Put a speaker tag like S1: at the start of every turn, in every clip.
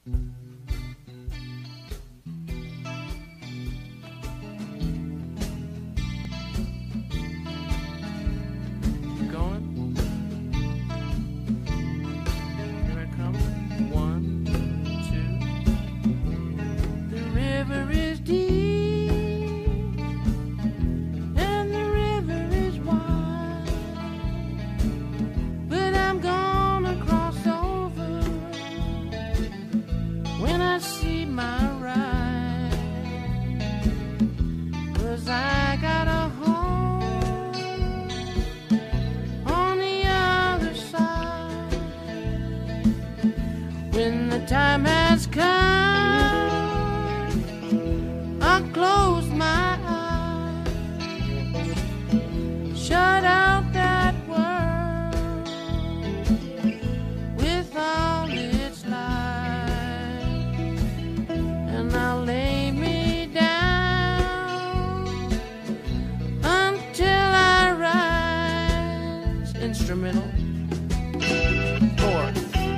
S1: Time has come, I close my eyes, shut out that world with all its lies, and I'll lay me down until I rise. Instrumental 4.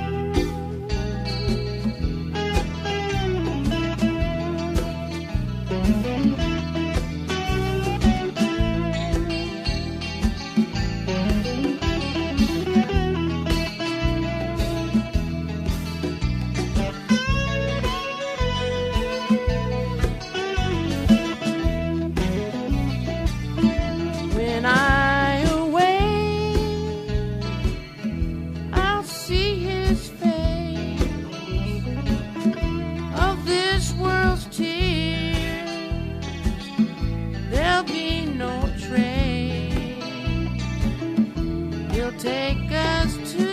S1: Take us to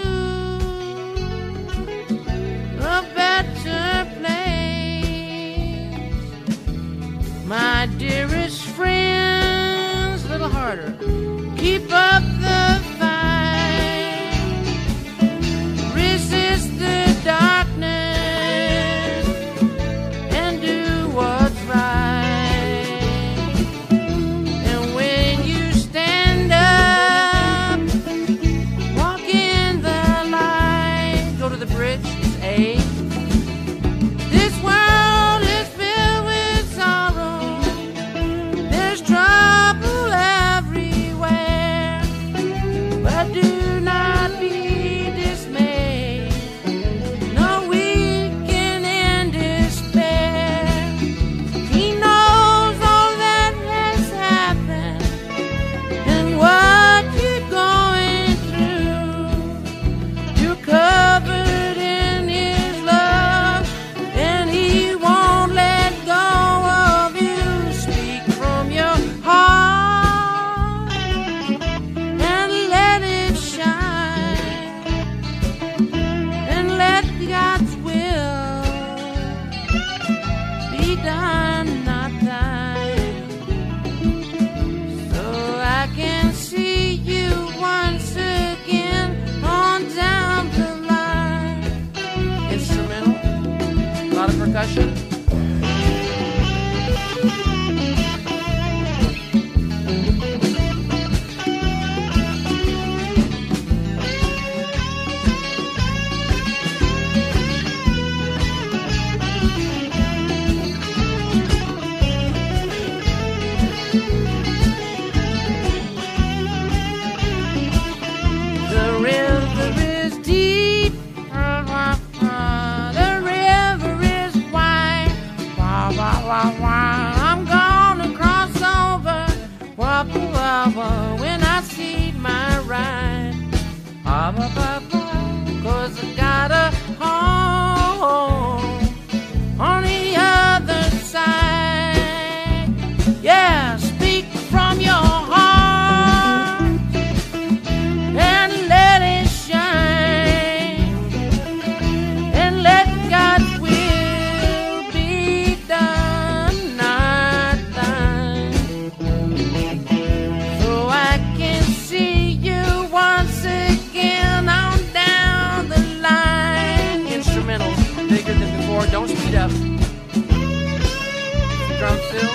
S1: a better place, my dearest friends. A little harder. Keep up the fight, resist the darkness, and do what's right. And when you stand up, bridge is A. This world is filled with sorrow. There's trouble everywhere, but do not be dismayed. No weaken in despair. He knows all that has happened and what you're going through. You're covered done, not thine. So I can see you once again on down the line. Instrumental, a lot of percussion. I'm gonna cross over when I see my ride. 'Cause I got a home on the other side. Yeah, speak from your heart and let it shine, and let God's will be done, not thine. So I can see you once again on down the line. Instrumentals bigger than before. Don't speed up. Drum fill.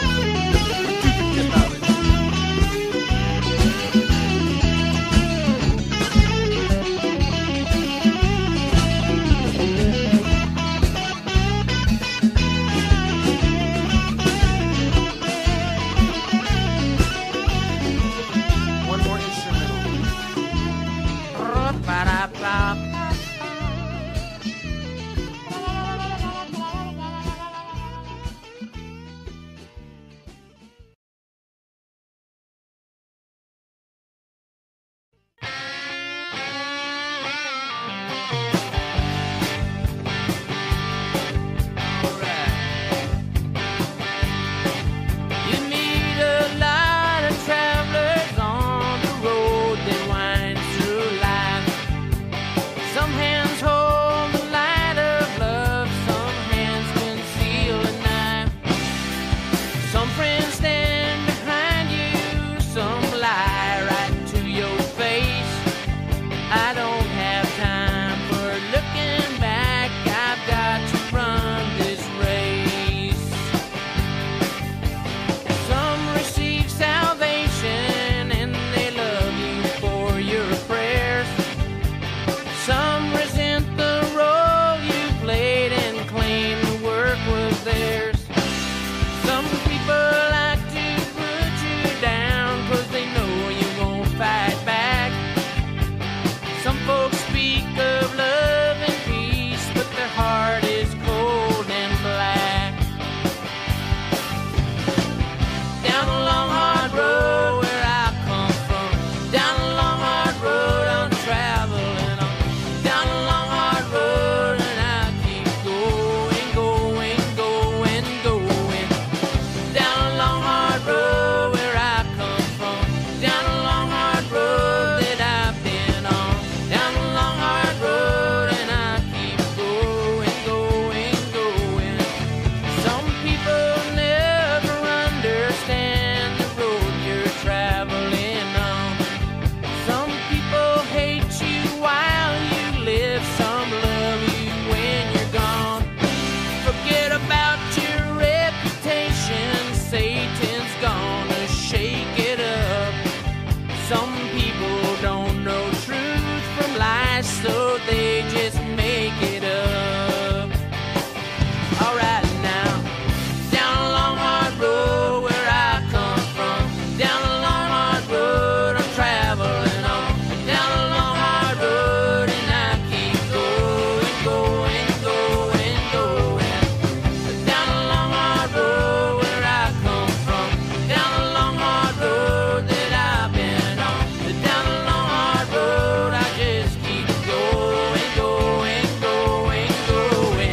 S1: nice, so they just make it up. Alright now, down a long hard road where I come from, down a long hard road I'm traveling on, down a long hard road and I keep going, going, going, going. Down a long hard road where I come from, down a long hard road that I've been on, down a long hard road I just keep going, going, going, going.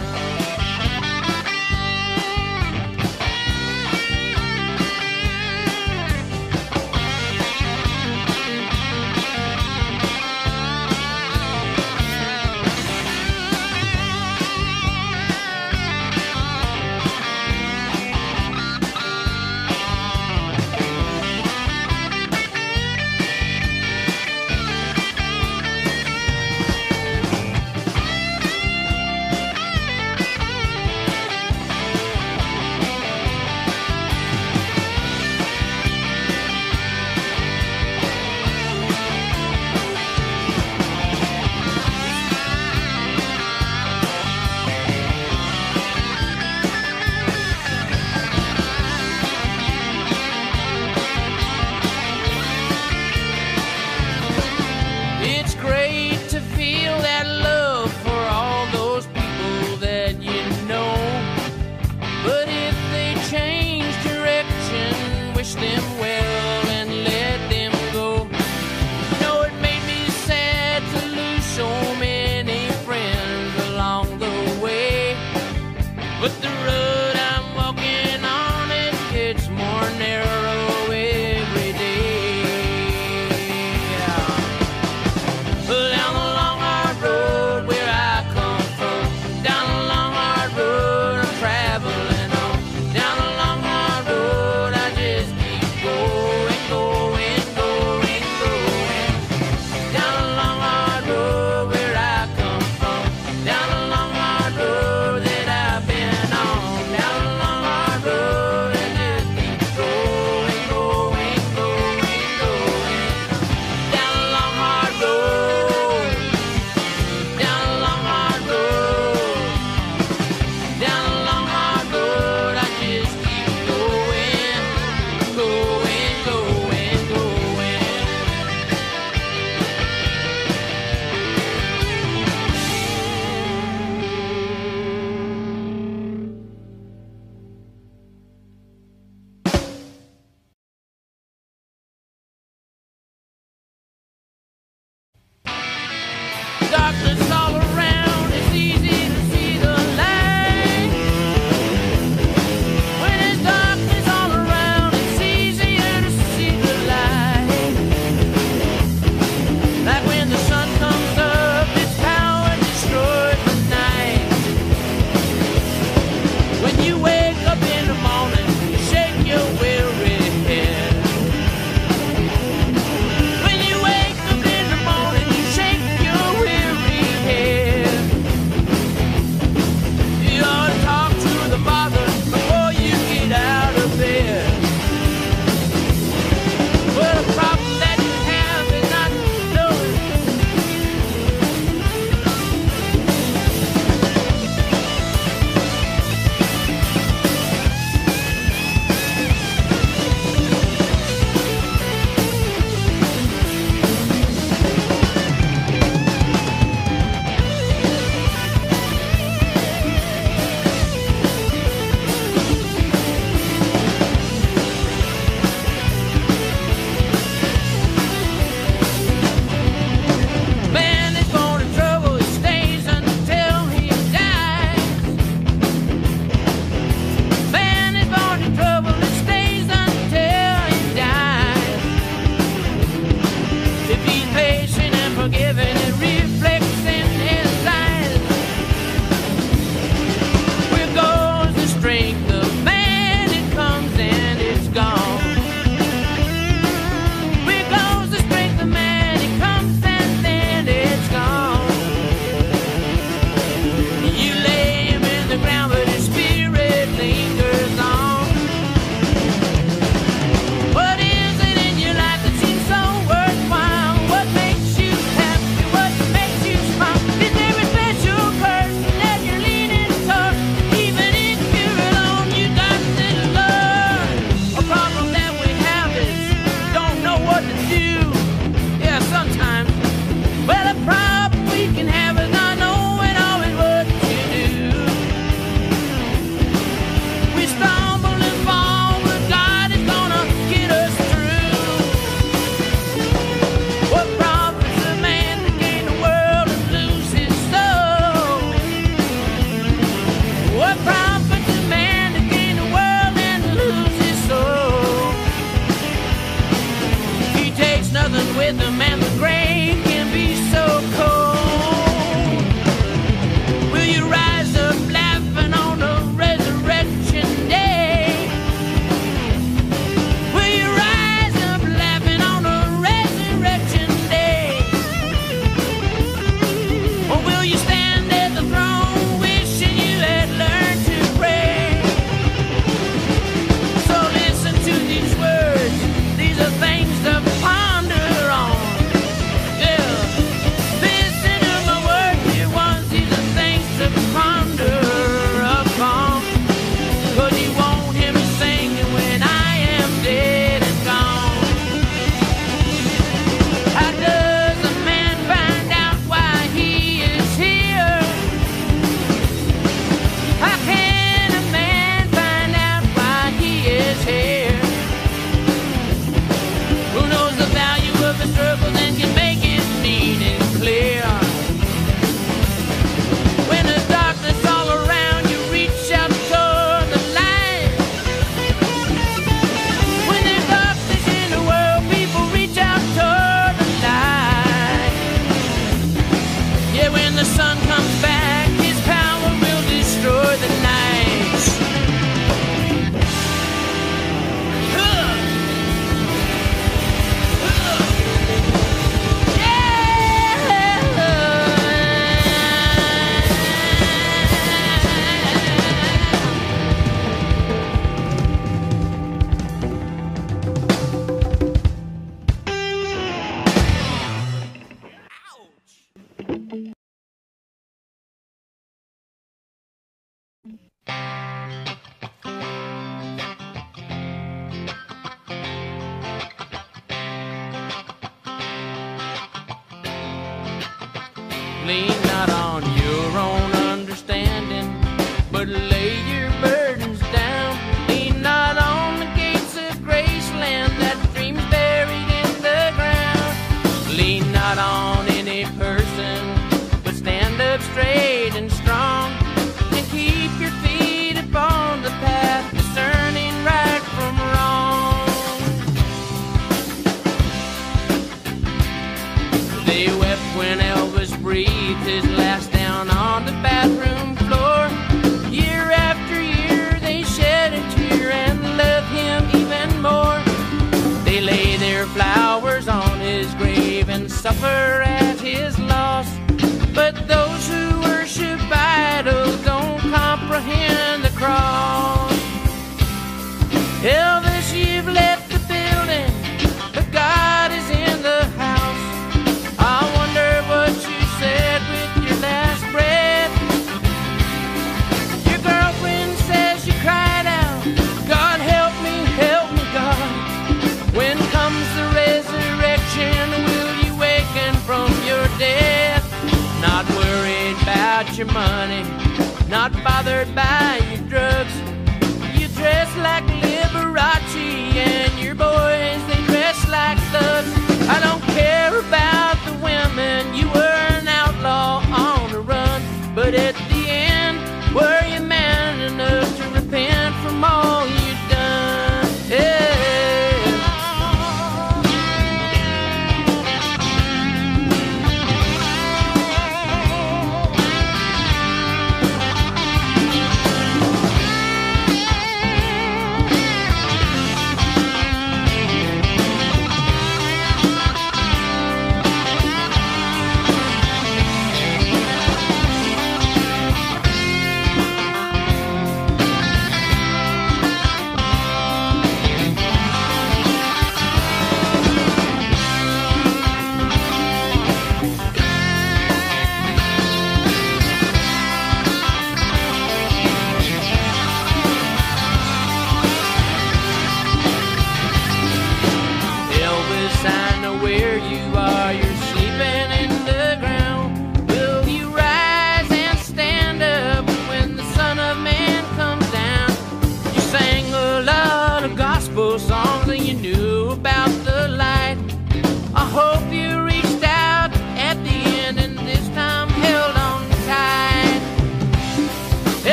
S1: It's great to feel that love for all those people that you know. But if they change direction, wish them well and let them go. You know, it made me sad to lose so many friends along the way. But the road I'm walking on, it gets more narrow every day. Down the long hard road where I come from, down the long hard road I'm traveling on, down the long hard road I just keep going, going, going, going. Down the long hard road where I come from, down the long hard road that I've been on, down the long hard road and just keep going, going, going, going. Down the long hard road, down a long hard road, down a long hard road, I just keep going, going, going, going. Darkness all around, it's easy to see the light. When there's darkness all around, it's easier to see the light. Like when the sun comes up, its power destroys the night. When you wake up in the morning, you shake your weary head. When you wake up in the morning, you shake your weary you stand at the throne wishing you had learned to pray. So listen to these words, these are things to ponder on. Yeah, listen to my words, dear ones, these are things to ponder upon. 'Cause you won't hear me singing when I am dead and gone. How does a man find out why he is here? How can a man find out why he is here? Who knows the value of the struggle and can make its meaning clear? When there's darkness all around you, reach out toward the light. When there's darkness in the world, people reach out toward the light. Yeah, when the sun comes back, his power will destroy the night. Lean not on your own understanding, but lay your burdens down. Lean not on the gates of Graceland, that dream's buried in the ground. Lean not on any person, but stand up straight and strong, and keep your feet upon the path, discerning right from wrong. They wept when Elvis breathed his last down on the bathroom floor. Year after year they shed a tear and loved him even more. They lay their flowers on his grave and suffer at his loss. But those who worship idols don't comprehend the cross. Elvis, you've left the building, but God is in the house. I wonder what you said with your last breath. Your girlfriend says you cried out, God help me, God. When comes the resurrection, will you waken from your death? Not worried about your money, not bothered by your drugs. You dress like Liberace and your boys, they dress like thugs. I don't care about the women, you were an outlaw on the run. But at the end, were you man enough to repent from all you've done? Yeah.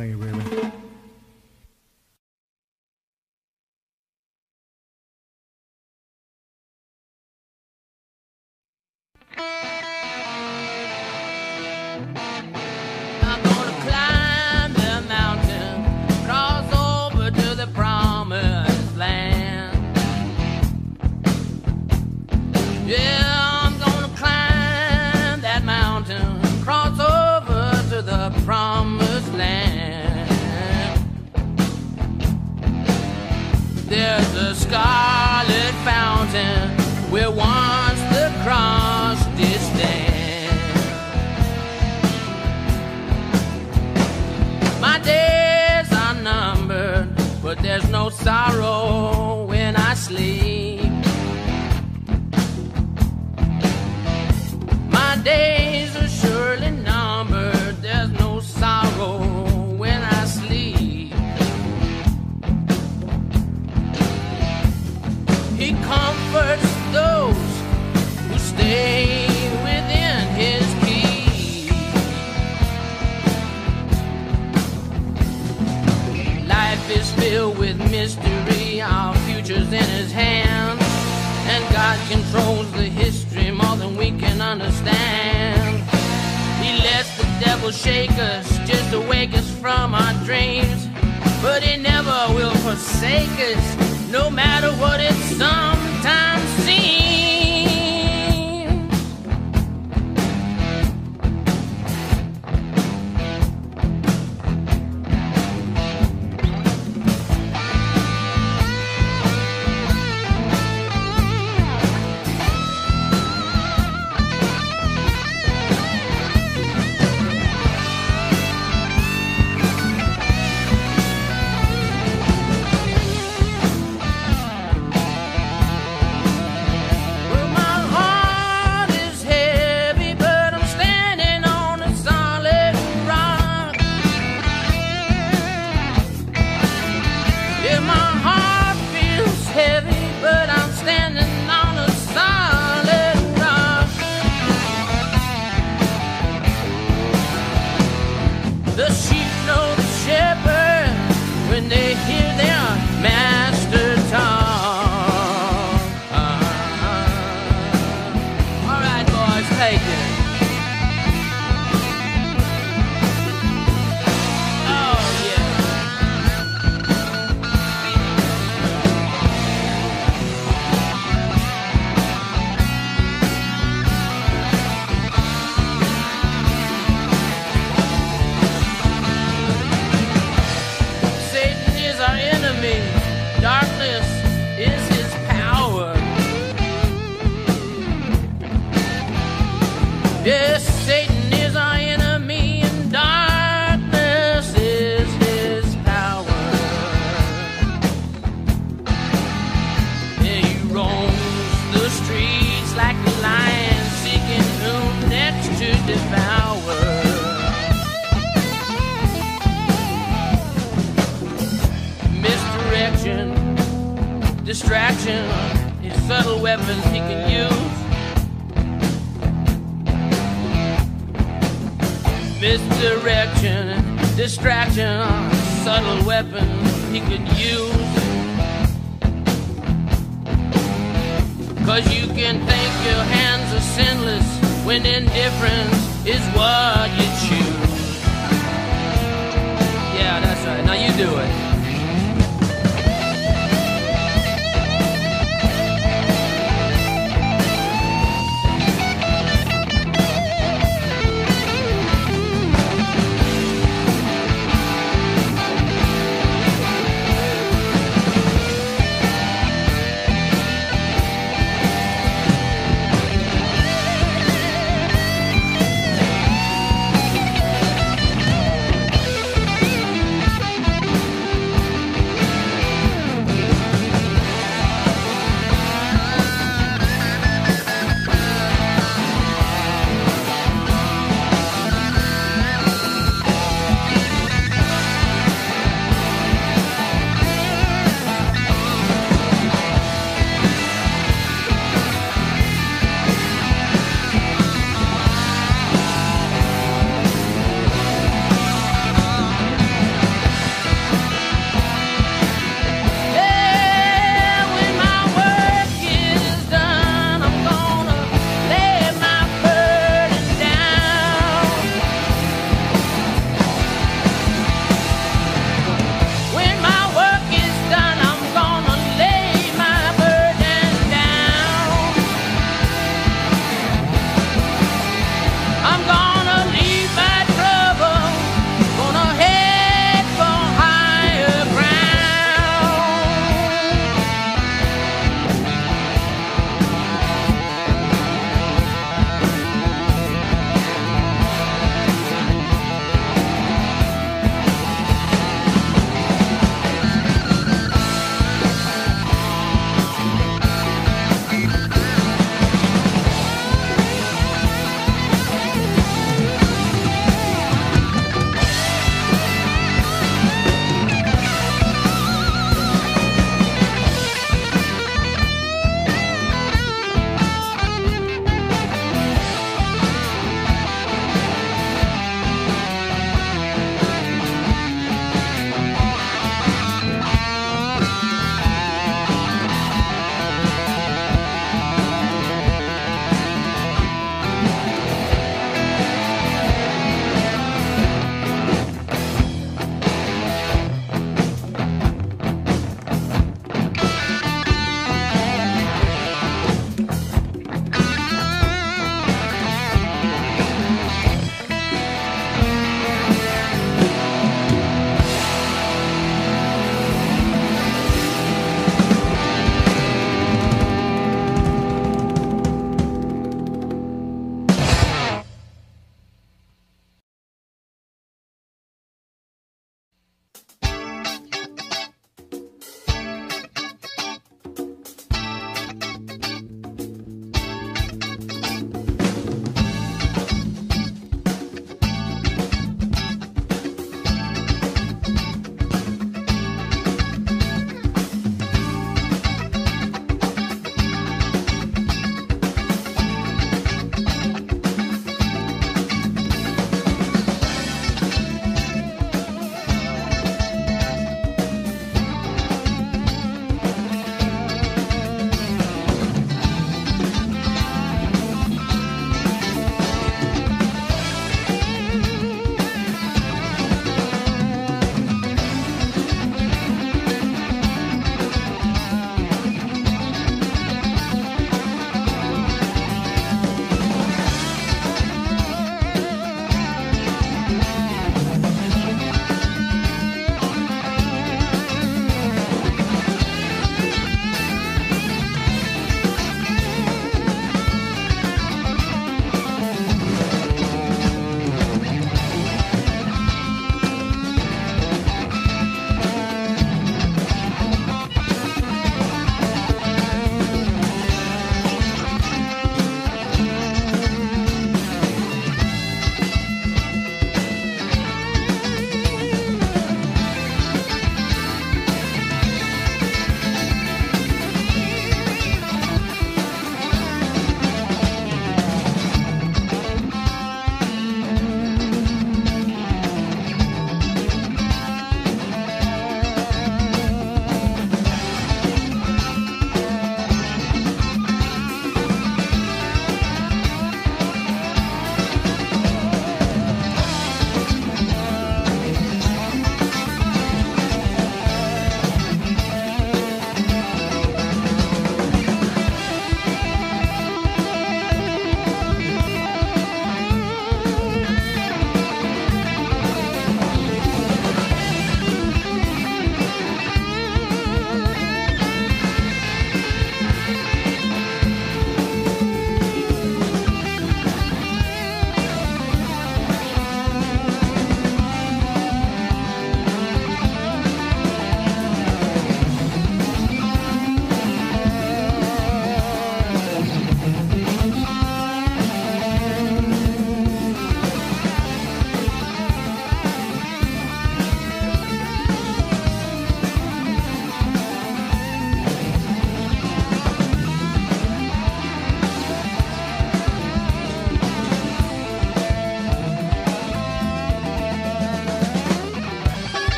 S2: Thank you, baby.
S1: I'm gonna climb the mountain, cross over to the promised land. Yeah, I'm gonna climb that mountain, cross over to the promised land. There's a scarlet fountain where once the cross did stand. My days are numbered, but there's no sorrow when I sleep. My days are surely numbered, there's no sorrow when I sleep. He comforts those who stay within his keep. Life is filled with mystery, our future's in his hands, and God controls the history more than we can understand. He lets the devil shake us just to wake us from our dreams, but he never will forsake us, no matter what it sometimes seems. Well, my heart is heavy, but I'm standing on a solid rock. Yeah, my heart feels heavy, but I'm standing on a solid rock. The sheep know the shepherd when they hear their master talk. All right, boys, take it. Oh, yeah. Satan is our enemy. Darkness is his power. Yes, Satan is our enemy, and darkness is his power. Yeah, he roams the streets like a lion, seeking whom next to devour. Misdirection, distraction, his subtle weapons he can use. Misdirection, distraction, subtle weapons he could use. 'Cause you can think your hands are sinless when indifference is what you choose. Yeah, that's right. Now you do it.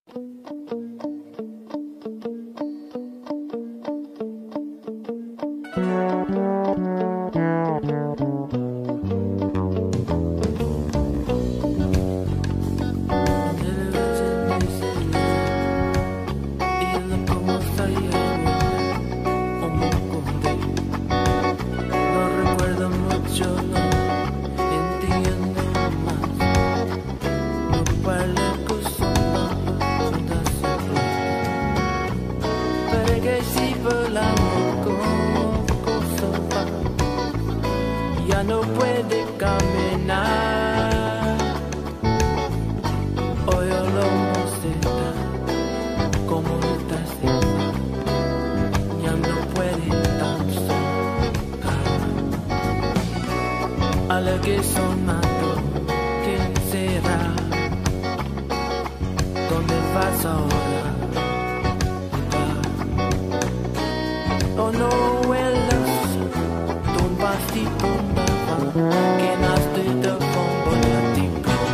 S1: Ya no puede caminar. Hoy lo está como está encima. Ya no puede tan solo. A lo que sonando, ¿quién será? ¿Dónde vas ahora? Oh no, vuelas, tumbas y tumbas, que naste de fondo de ti.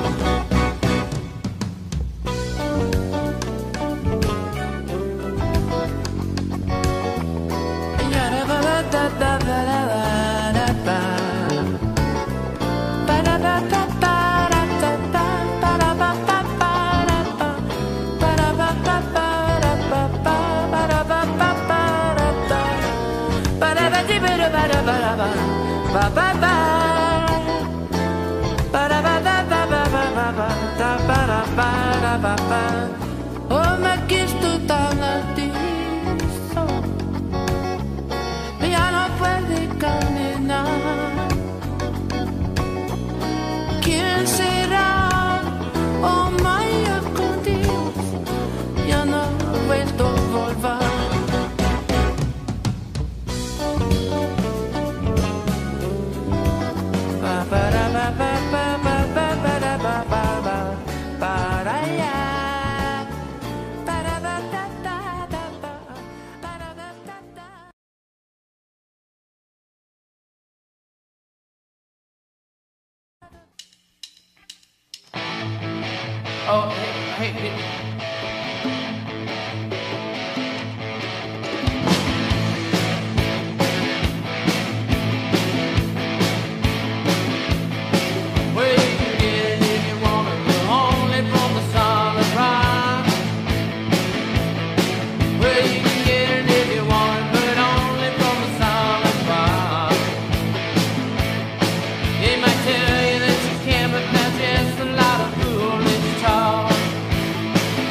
S1: Oh, me quisto tan altizo, ya no puede caminar. ¿Quién será? Oh, Maya con Dios, ya no he vuelto a volver. Oh, hey, hey. Well, you can get it if you want it, but only from the solid rock. Well, you can get it if you want it, but only from the solid rock. They might tell you that you can, but that's just a lot of foolish talk.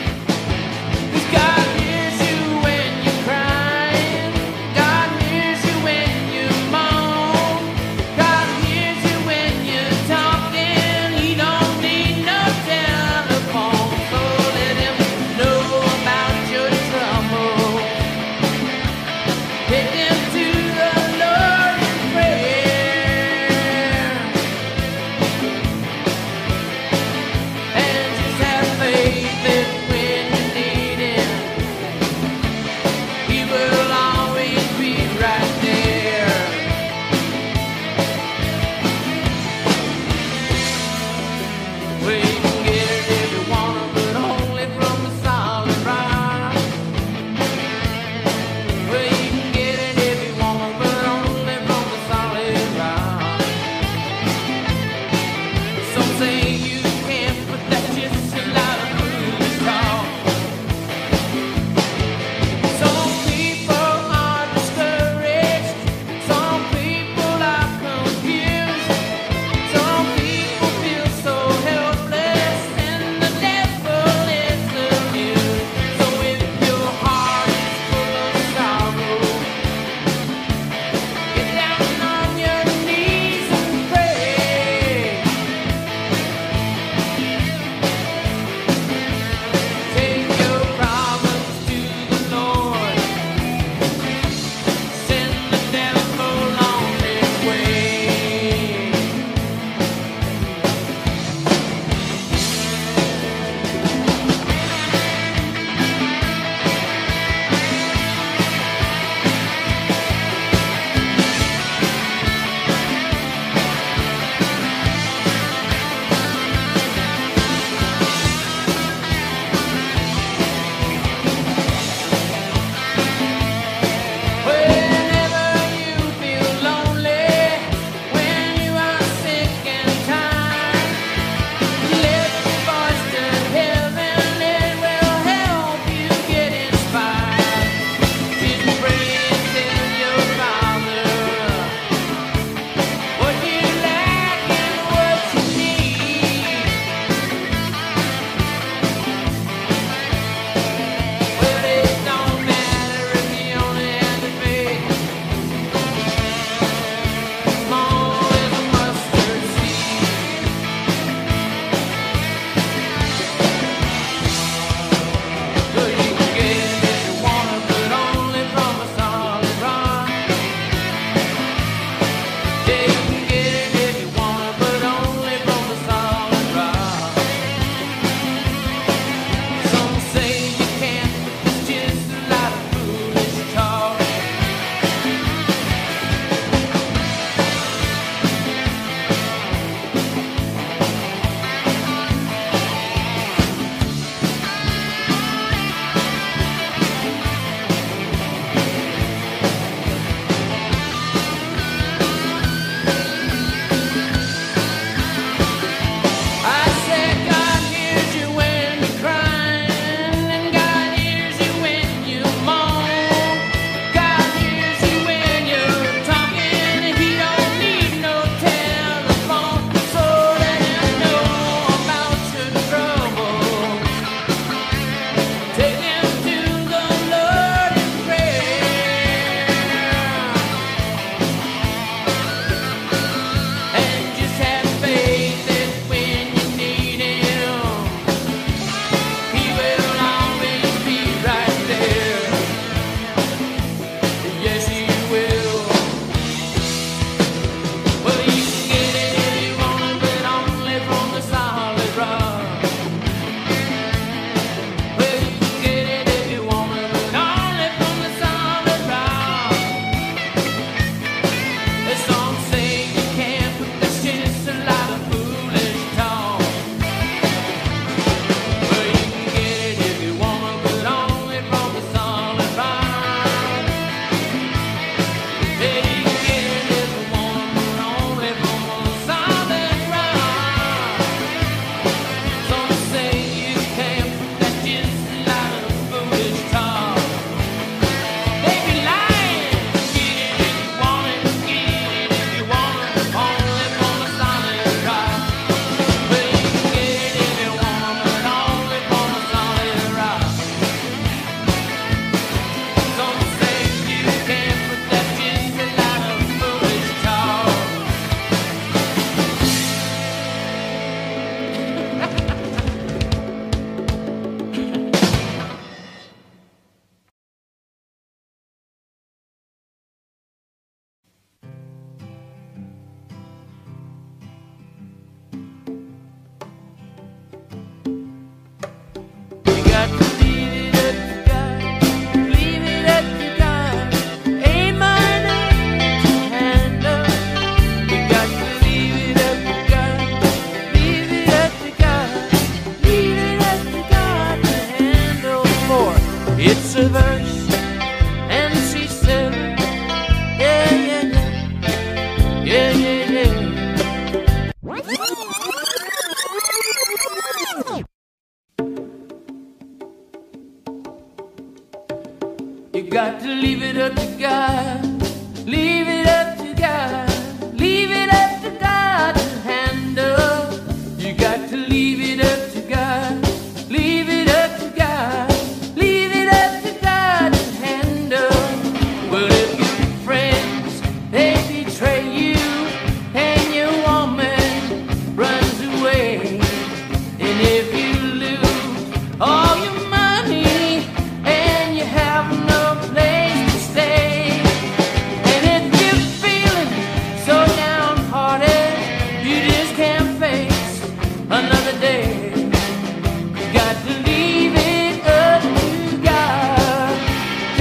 S1: got to leave it up to God. Leave it up to God. Leave it up to God to handle. You got to leave it up to God. Leave it up to God. Leave it up to God to handle. Well, if your friends, they betray you, and your woman runs away, and if you lose all your money and you have no place to stay, and if you're feeling so downhearted you just can't face another day, you got to leave it up to God to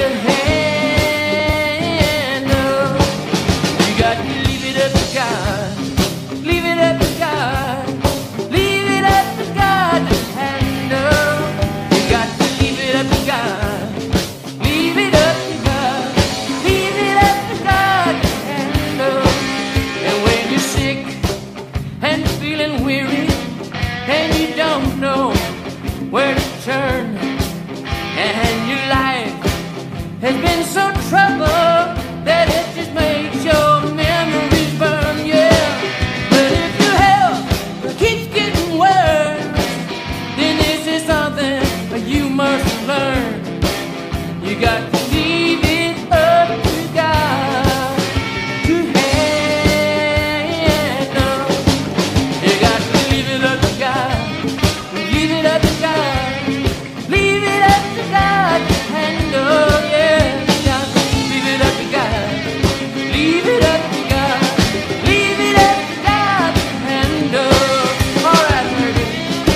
S1: handle. You got to leave it up to God. Leave it up to God. Leave it up to God to handle. You got to leave it up to God. Leave it up to God. Leave it up to God to handle. And when you're sick and feeling weary and you don't know where to turn, and your life has been so troubled that it just makes your memories burn, yeah. But if your health keeps getting worse, then this is something you must learn. You got to leave it up to God to handle. You got to leave it up to God. Leave it up to God. Leave it up to God to handle, yeah. You got to leave it up to God. Leave it up to God. Leave it up to God to handle. All right, Murdy.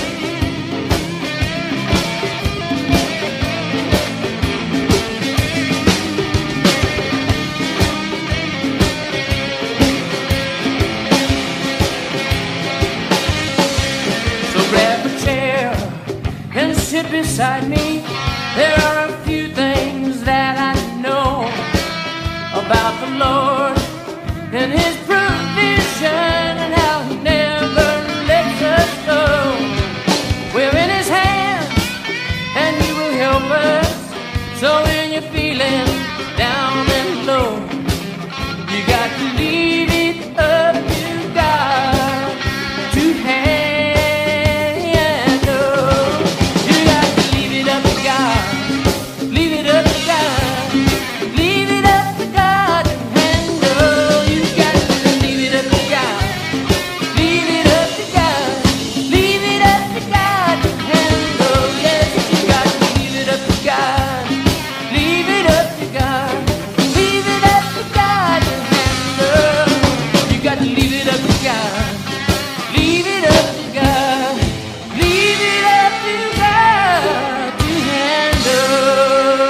S1: So grab a chair and sit beside me. There are a few things that I know about the Lord and His provision and how He never lets us go. We're in His hands and He will help us. So when you're feeling down and low, you got to leave it up to God to handle. You got to leave it up to God. Leave it up to God. Leave it up to God to handle. You got to leave it up to God. Leave it up to God. Leave it up to God to handle. Yes, you got to leave it up to God. Leave it up to God. Leave it up to God to handle. You got to leave it up to God. Leave it up to God. Leave it up to God to handle.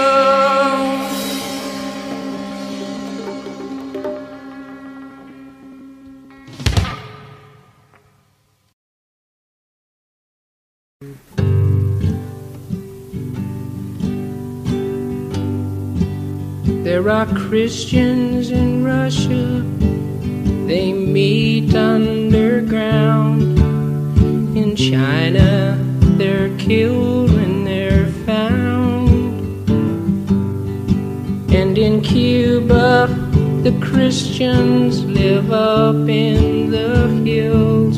S1: There are Christians in Russia. They meet underground. In China, they're killed when they're found. And in Cuba, the Christians live up in the hills,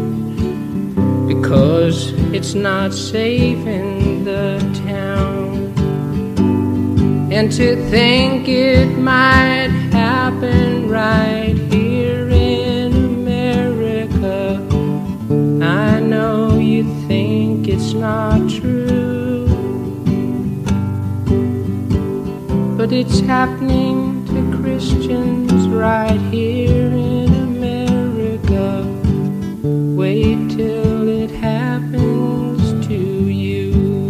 S1: because it's not safe in the town. And to think it might happen right here in America, I know you think it's not true, but it's happening to Christians right here in America. Wait till it happens to you.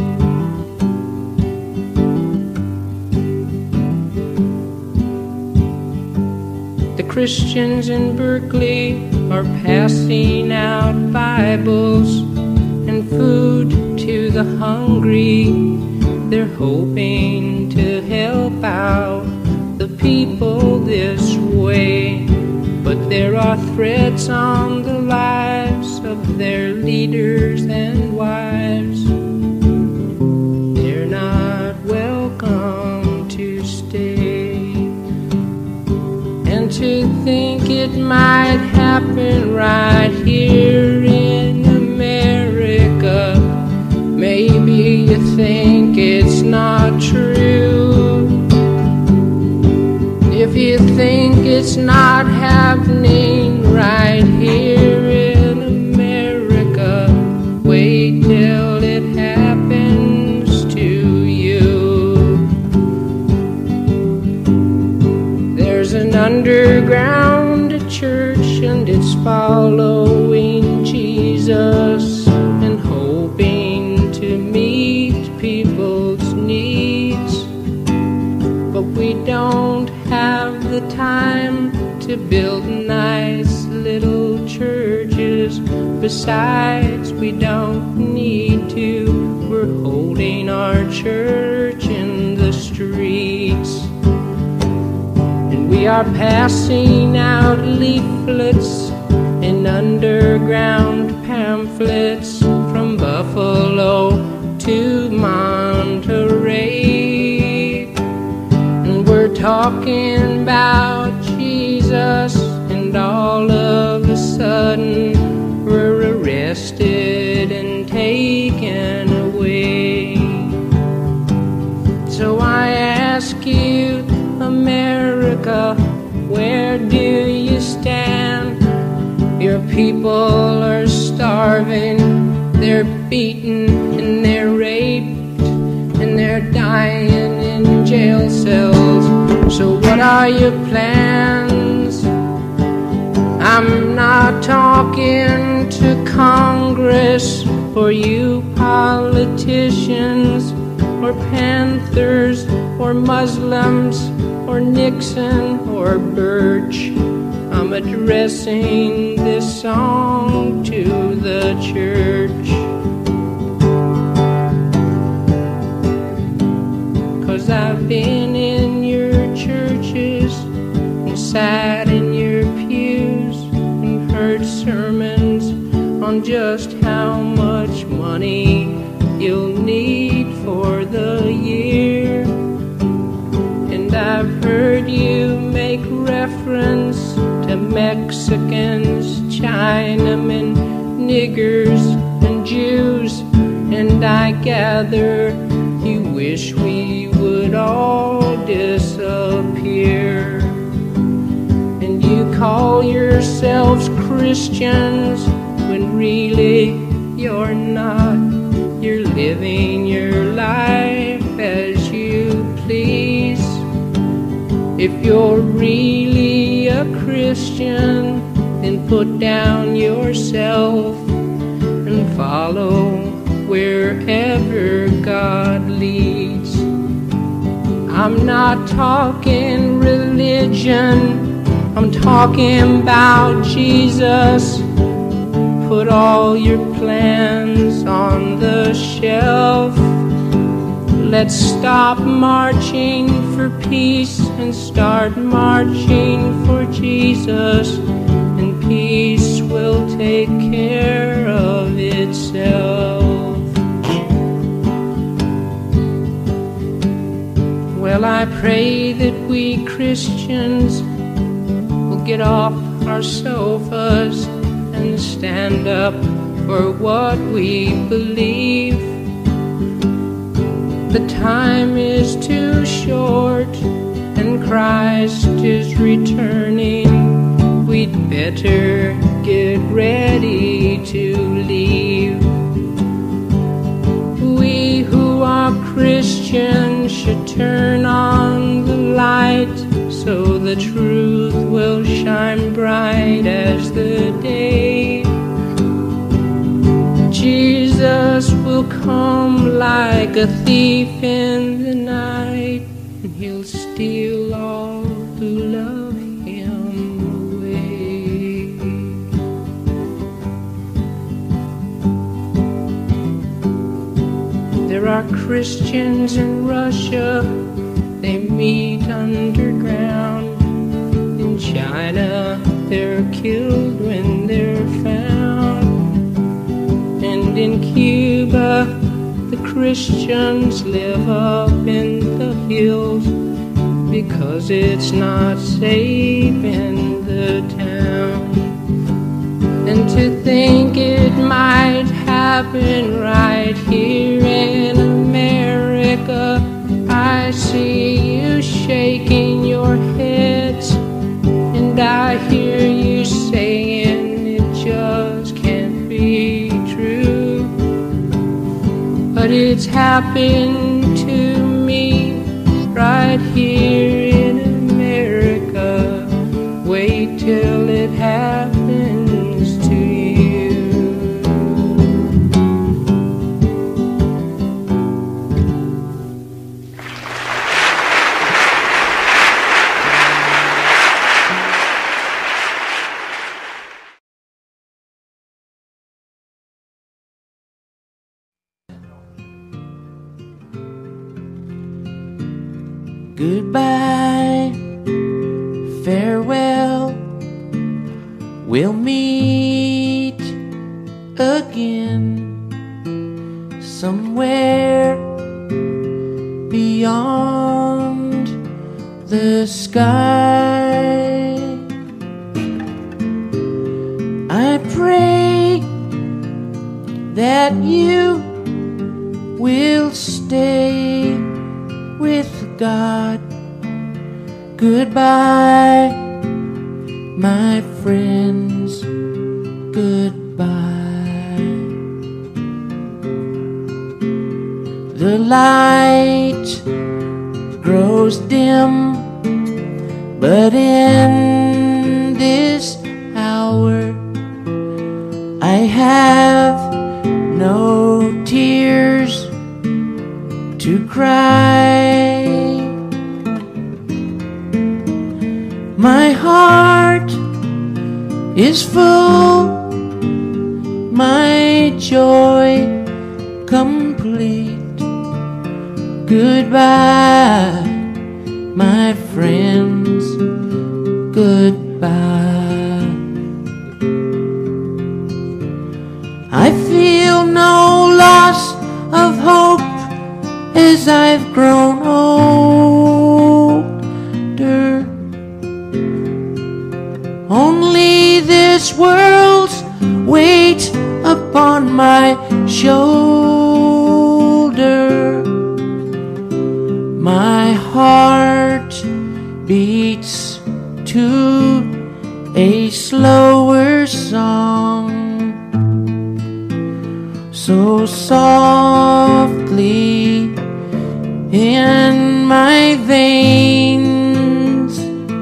S1: The Christians in Berkeley are passing out Bibles and food to the hungry. They're hoping to help out the people this way, but there are threats on the lives of their leaders and wives. They're not welcome to stay.
S2: right here in America. Maybe you think it's not true. If you think it's not happening right here in America, wait till it happens to you. There's an underground church and it's following Jesus and hoping to meet people's needs. But we don't have the time to build nice little churches. Besides, we don't need to. We're holding our church in the streets. And we are passing out leaflets and underground pamphlets from Buffalo to Monterey. And we're talking about Jesus, and all of a sudden we're arrested and taken away. So I ask you, America, where do you stand? Your people are starving, they're beaten and they're raped, and they're dying in jail cells. So what are your plans? I'm not talking to Congress or you politicians or Panthers or Muslims or Nixon or Birch. I'm addressing this song to the church. 'Cause I've been in your churches and sat in your pews and heard sermons on just how much money you'll need for the year. And I've heard you make reference to Mexicans, Chinamen, niggers, and Jews. And I gather you wish we would all disappear. And you call yourselves Christians when really you're not. You're living your life as you please. If you're really a Christian, then put down yourself and follow wherever God leads. I'm not talking religion, I'm talking about Jesus. Put all your plans on the shelf. Let's stop marching for peace and start marching for Jesus, and peace will take care of itself. Well, I pray that we Christians will get off our sofas and stand up for what we believe. The time is too short and Christ is returning. We'd better get ready to leave. We who are Christians should turn on the light so the truth will shine bright as the day. Jesus will come like a thief in the night, and he'll steal all who love him away. There are Christians in Russia, they meet underground. In China, they're killed when they're found. And in Cuba, the Christians live up in the hills because it's not safe in the town. And to think it might happen right here in America. I see you shaking your heads, and I hear you saying it just can't be true. But it's happened to me right here in America. Wait till it happens to you.
S1: Goodbye, farewell, we'll meet again somewhere beyond the sky. I pray that you will stay with God. Goodbye, my friends, goodbye. The light grows dim, but in this hour I have no tears to cry. My heart is full, my joy complete. Goodbye, my friends, goodbye. I feel no loss of hope as I've grown older. Only this world's weight upon my shoulder. My heart beats to a slower song, so softly in my veins.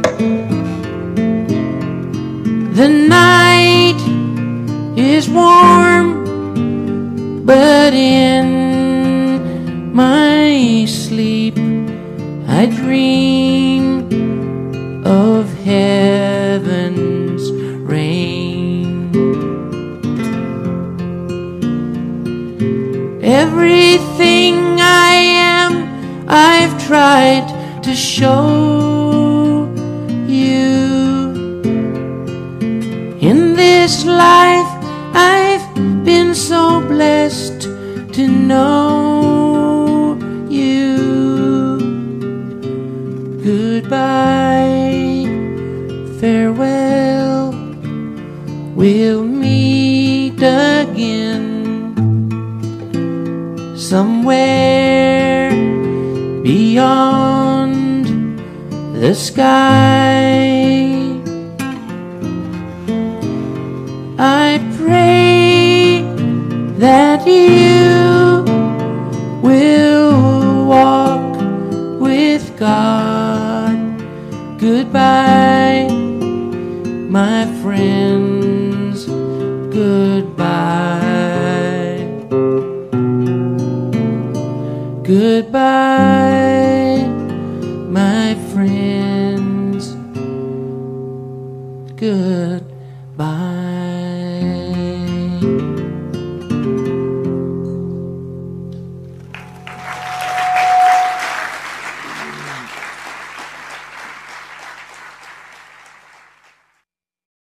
S1: The night is warm, but in my sleep I dream of heaven's rain. Everything I am, I've tried to show you. In this life I've been so blessed to know you. Goodbye, farewell, we'll meet again somewhere beyond the sky. I pray that you will walk with God. Goodbye, my friends, goodbye. Goodbye.